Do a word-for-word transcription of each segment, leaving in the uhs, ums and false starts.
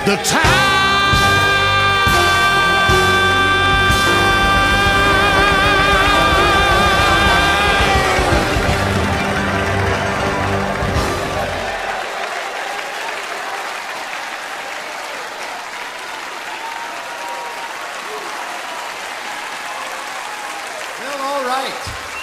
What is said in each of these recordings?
the time. Well, all right.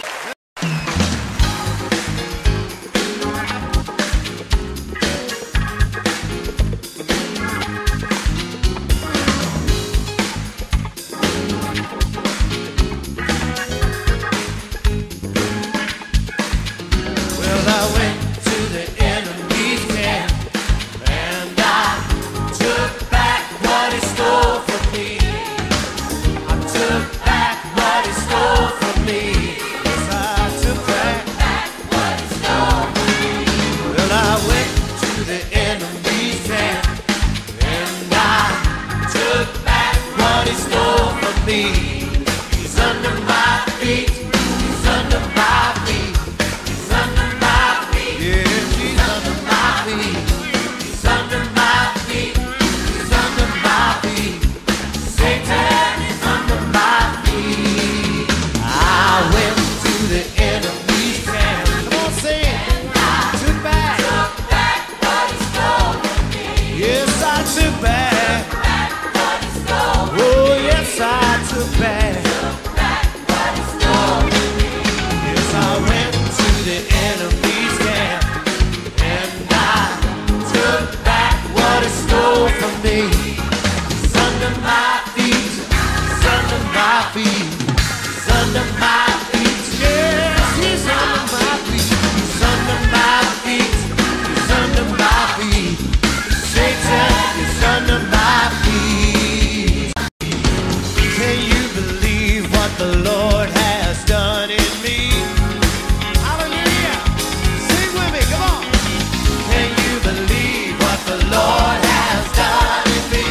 Well, I went to the enemy's camp and I took back what he stole from me. I took back what he stole from me. Yes, I took back what he stole from me. Well, I went to the enemy's camp and I took back what he stole from me. He's under my feet. He's under my feet. He's under my feet. Yeah, he's under my feet. He's under my feet. He's under my feet. Satan is under my feet. I went to the enemy's camp. Come on, say it. I took back. Took back what he stole from me. Yes, I took back. Took back what he stole from me. Oh, yes, I took back. Took back what he stole from me. Yes, I went to the enemy's camp and I took back what he stole from me. He's under my feet. He's under my feet. He's under my feet. Yes, he's under my feet. He's under my feet. He's under my feet. Satan is under my feet. Can you believe what the Lord has done in me? Hallelujah. Sing with me, come on. Can you believe what the Lord has done in me?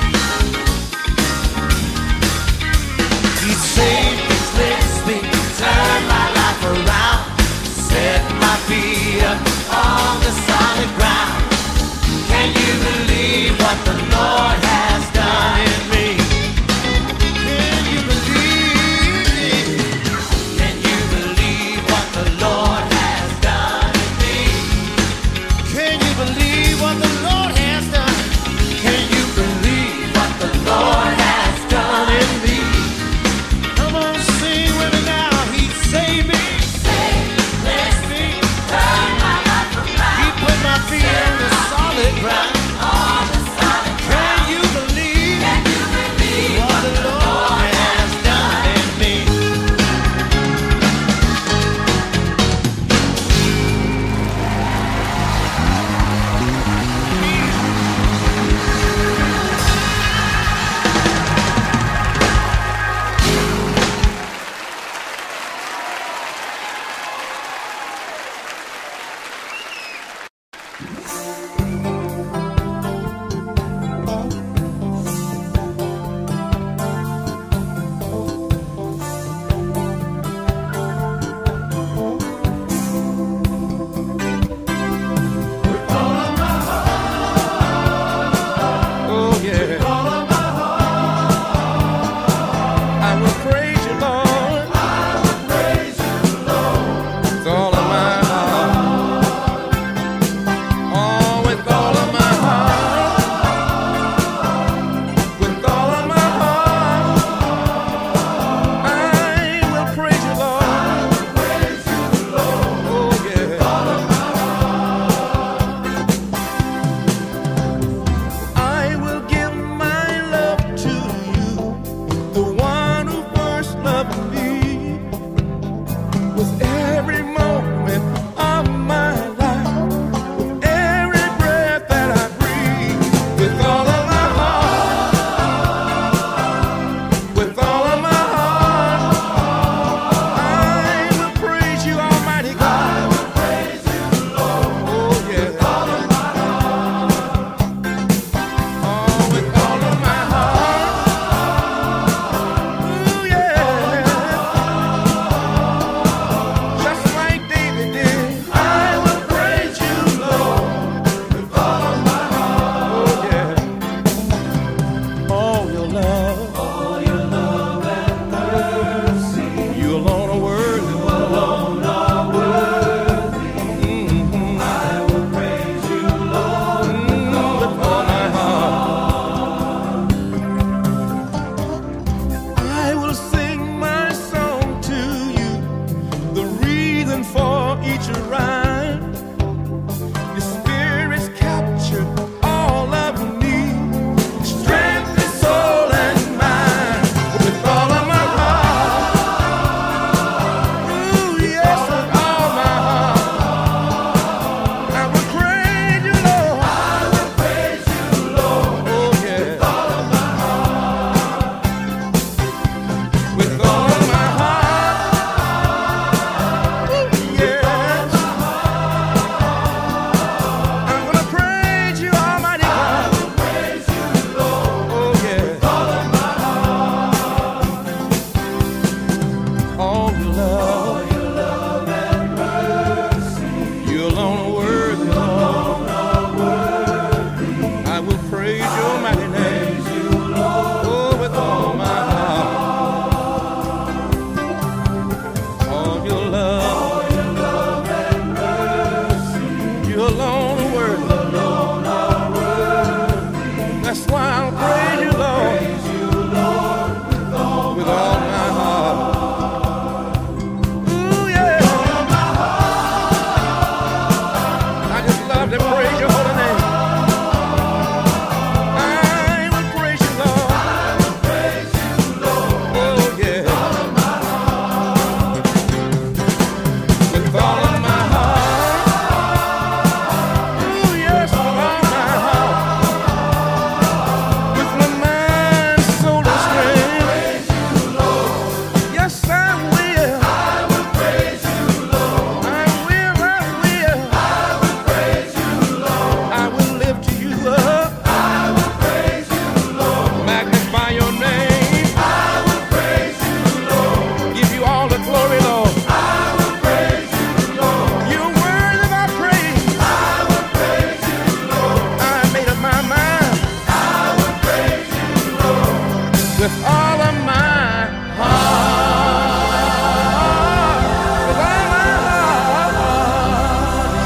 He saved me, cleansed me, turned my life around, set my feet up on the solid ground. Can you believe what the Lord has done in me? Can you believe? Can you believe what the Lord has done in me? Can you believe what the Lord has done? Can you believe what the Lord has done in me? Come on, sing with me now. He saved me, blessed me, turned my life around. He put my feet on the solid ground. Can you believe what the Lord has done in me? Oh yeah. I will praise you, Lord. I will praise you, Lord. With all of my heart. Oh, with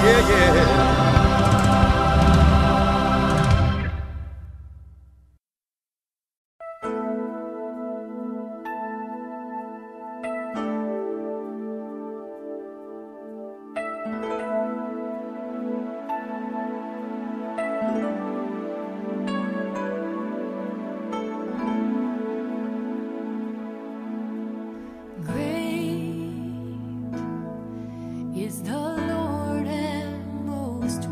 Yeah, yeah. Great is the Lord and most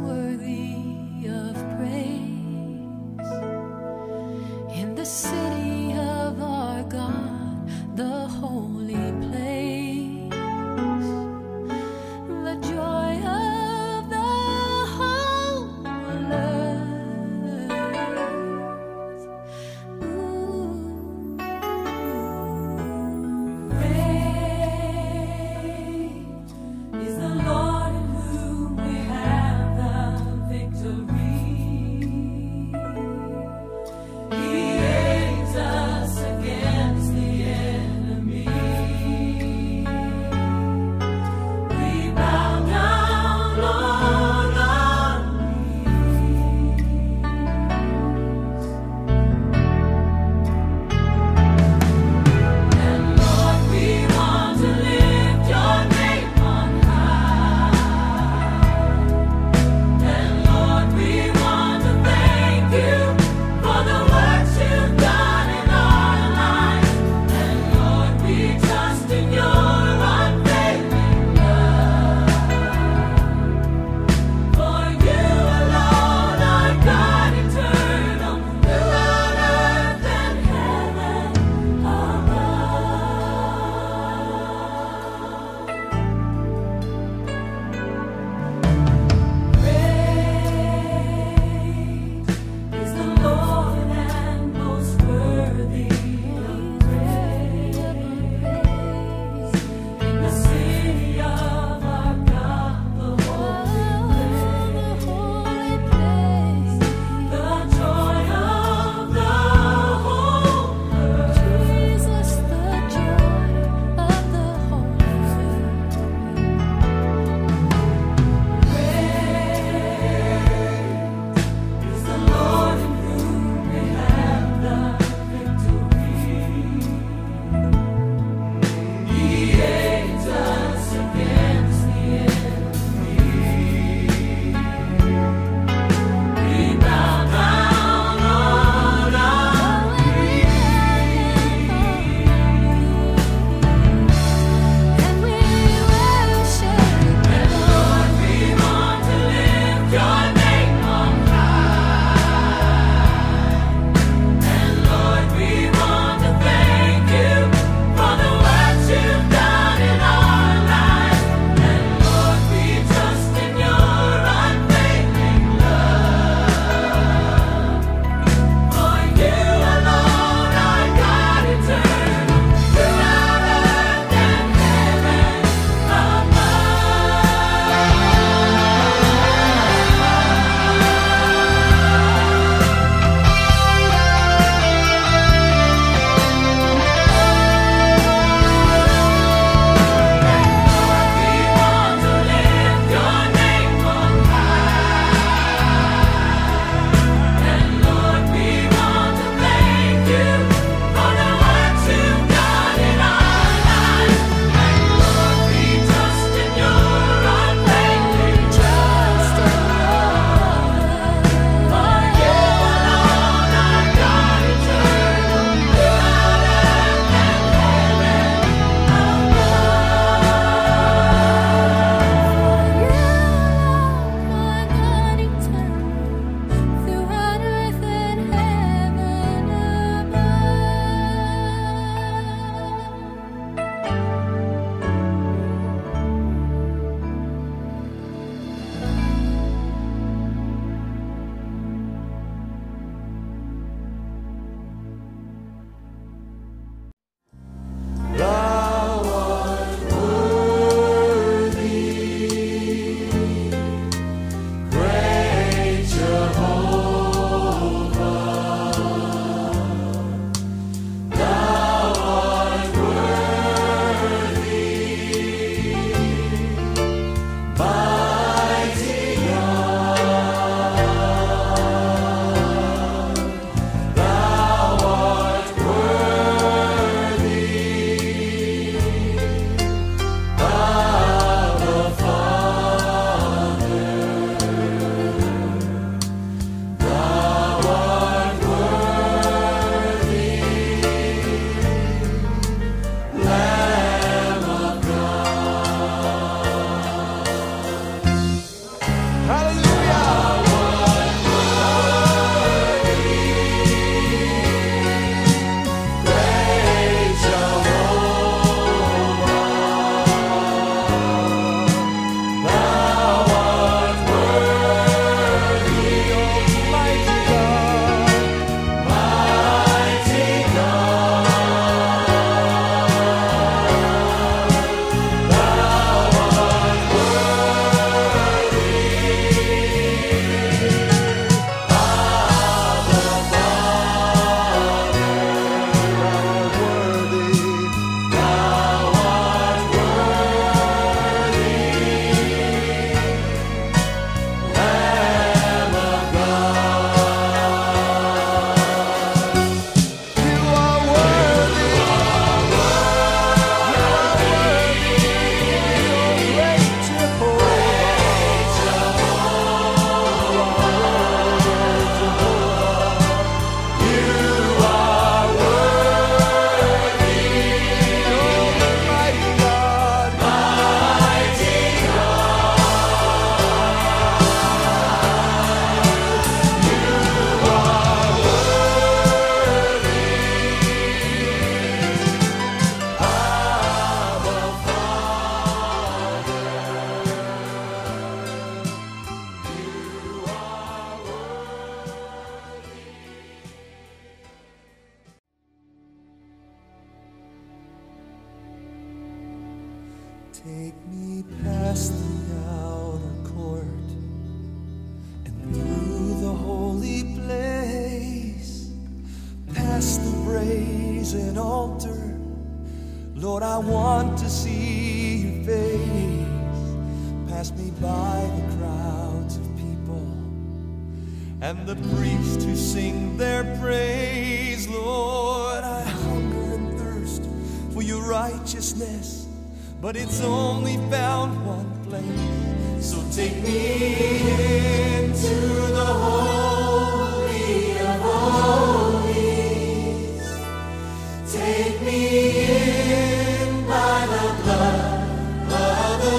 Take me past the outer court and through the holy place, past the brazen altar. Lord, I want to see your face. Pass me by the crowds of people and the priests who sing their praise. Lord, I hunger and thirst for your righteousness, but it's only found one place. So take me into the Holy of Holies. Take me in by the blood of the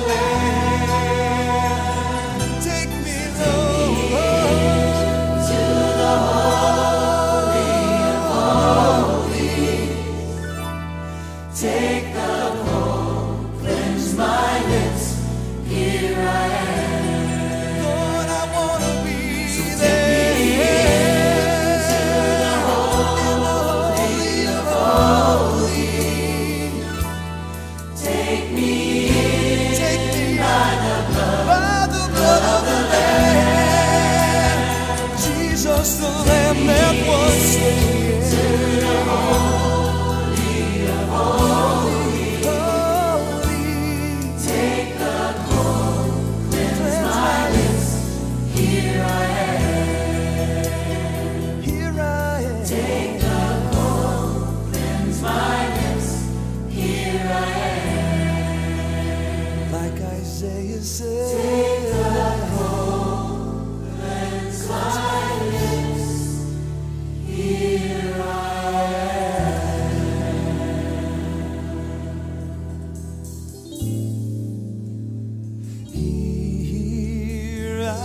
Lamb. Take me, Lord, to the Holy of Holies. Take the my lips, here I am. Lord, I want to be so there. To the Holy of Holies. Take me in, take me by the blood, by the blood of the Lamb. Jesus, the Lamb that was slain. To the Holy of Holies. Isaiah said, take the cold, cleanse my lips, here I am. Here I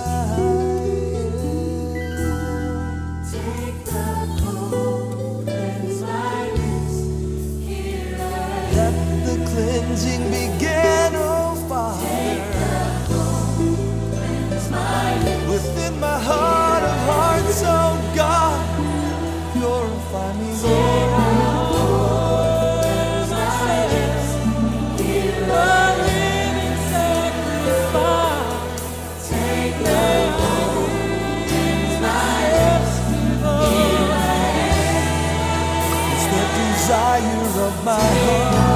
am. Take the cold, cleanse my lips, here I am. Let the cleansing begin, oh Father. Within my heart of hearts, oh God, glorify me, Lord. A living sacrifice. Take the cleanse my lips, here I am. It's the desire of my heart.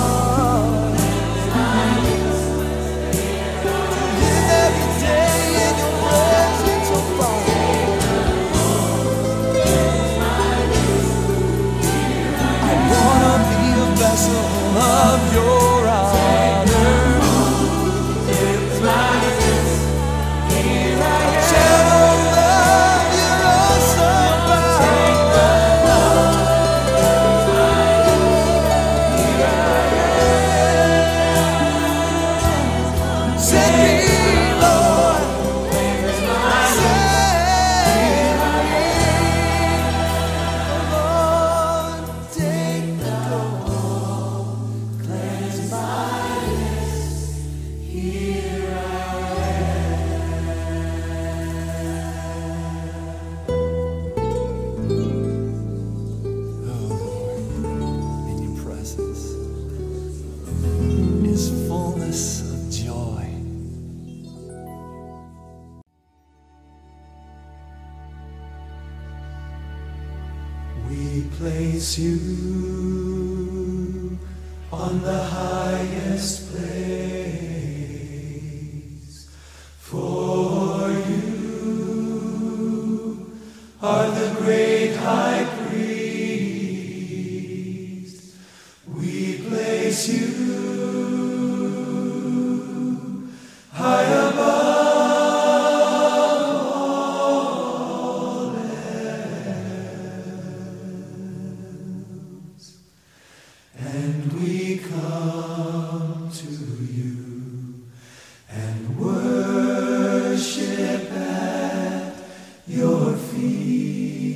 Of your honor, it's my lips, here I am. Channel of your awesome power. Send me, Lord, send me, Lord, take the we place you on the highest place, for you are the great high priest. We place you high above. Your feet.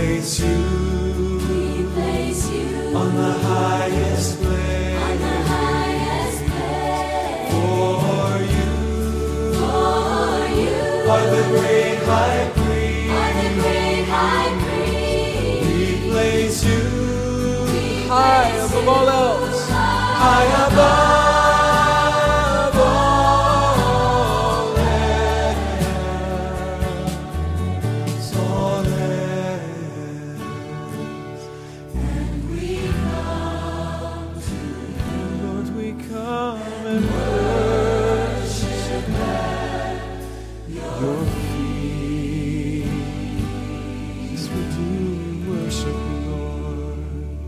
place you We place you on the highest place. on the highest place. For you For you are the great high priest. are the great high priest. We place you High above all else. high above all else, all else. And we come to you, Lord, we come and worship at your feet. Yes, we do worship you, Lord.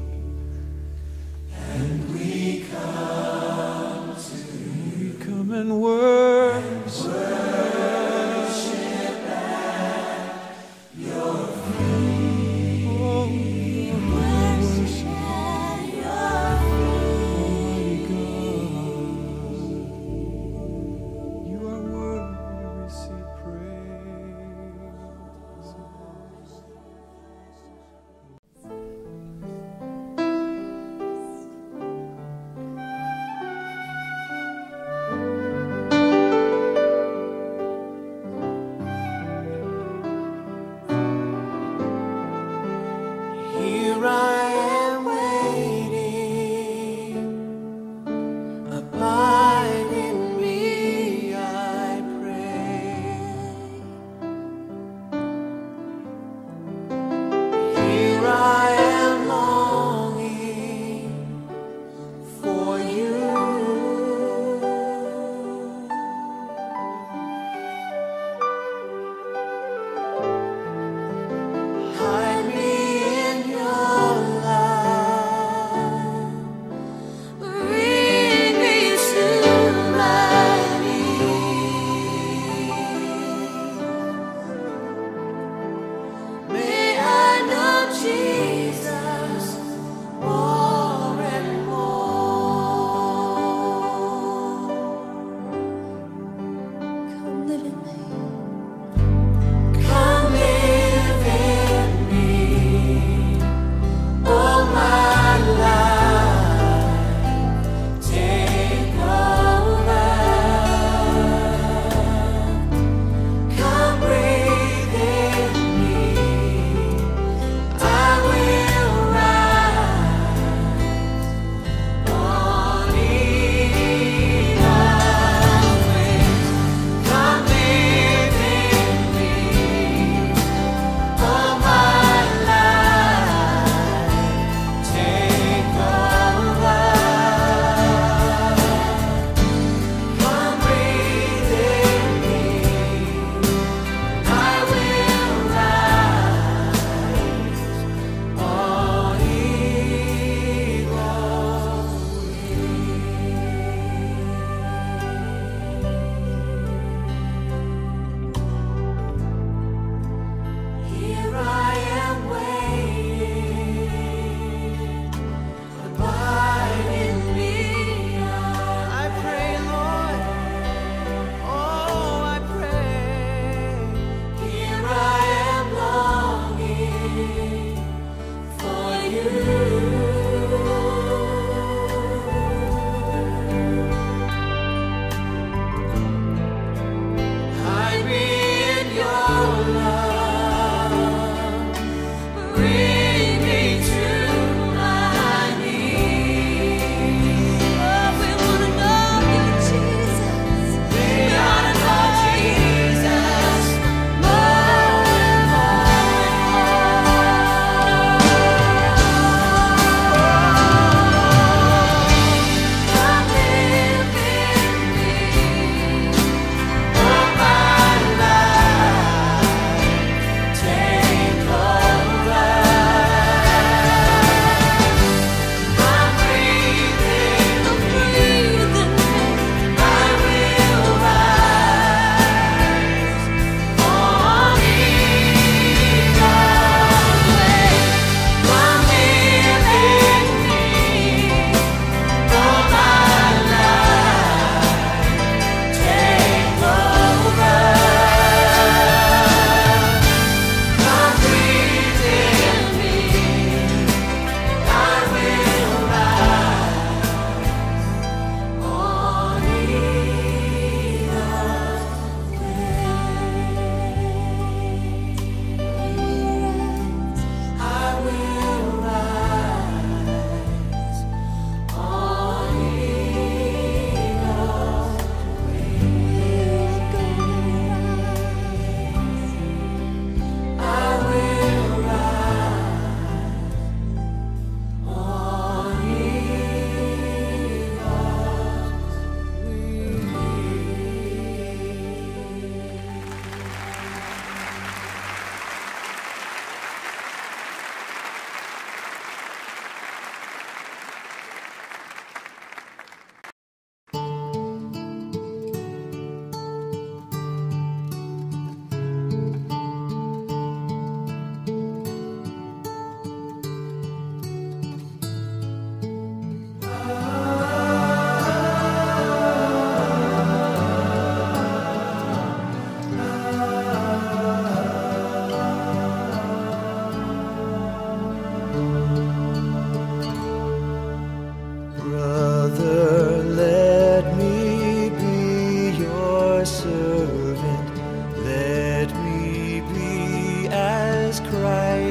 And we come to you. We come and worship. Worship at your feet. Oh, worship At your feet. Almighty God. You are worthy to receive praise.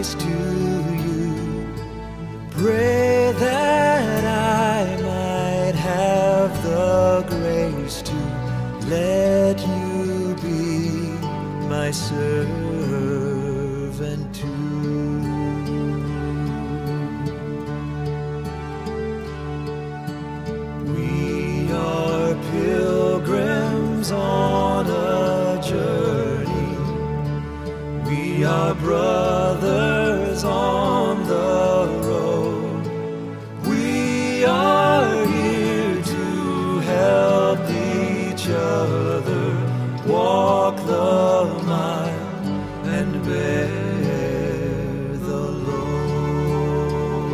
Christ to you. Pray that I might have the grace to let you be my servant too. We are pilgrims on a journey. We are brothers on the road. We are here to help each other walk the mile and bear the load.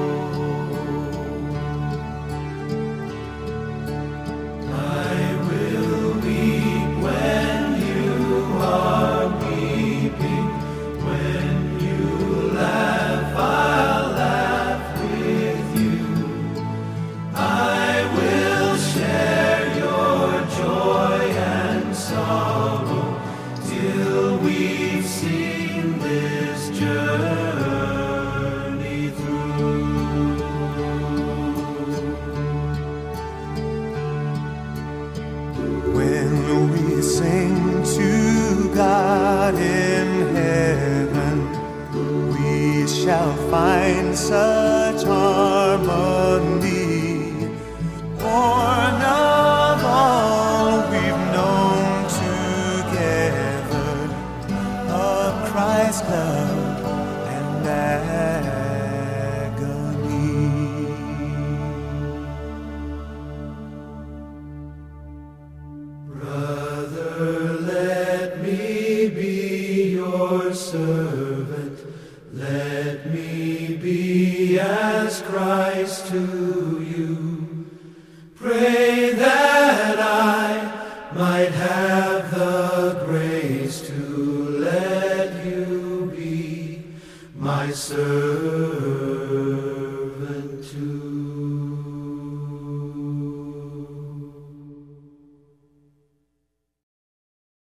I will weep when you are weeping. When you laugh, I'll laugh with you. I will share your joy and sorrow till we've seen this journey through. When we sing to God in heaven, we shall find such harmony, born of all we've known together, of Christ's love and agony. Brother, let me be your servant. Let me be as Christ to you. Pray that I might have the grace to let you be my servant.